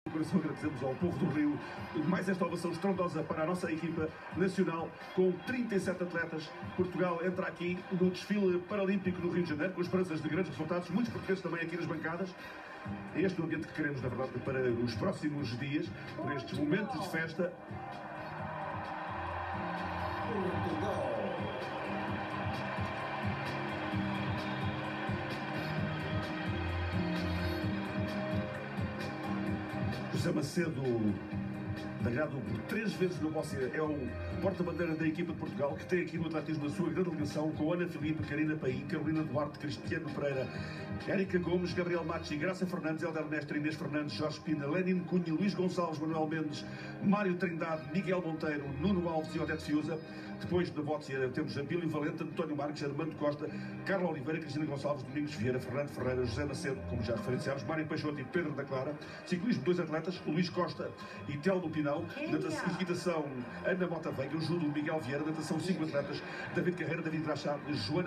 Coração, agradecemos ao povo do Rio mais esta ovação estrondosa para a nossa equipa nacional com 37 atletas. Portugal entra aqui no desfile paralímpico do Rio de Janeiro com esperanças de grandes resultados, muitos portugueses também aqui nas bancadas. É este o ambiente que queremos, na verdade, para os próximos dias, por estes momentos de festa. Portugal. José Macedo, dagado por 3 vezes no Bosse, é o porta-bandeira da equipa de Portugal, que tem aqui no atletismo a sua grande ligação com Ana Filipe, Karina Paim, Carolina Duarte, Cristiano Pereira, Érica Gomes, Gabriel Matos, Graça Fernandes, Helder Mestre, Inês Fernandes, Jorge Pina, Lenin Cunha, Luís Gonçalves, Manuel Mendes, Mário Trindade, Miguel Monteiro, Nuno Alves e Odete Fiuza. Depois da Bosse temos a Bílio Valente, António Marques, Armando Costa, Carla Oliveira, Cristina Gonçalves, Domingos Vieira, Fernando Ferreira, José Macedo, como já referenciámos, Mário Peixoto e Pedro da Clara. Ciclismo, 2 atletas, Luís Costa e Telmo Pinão. Equitação, Ana Mota Veiga, Júlio Miguel Vieira. Natação, 5 atletas, David Carreira, David Graxá, Joana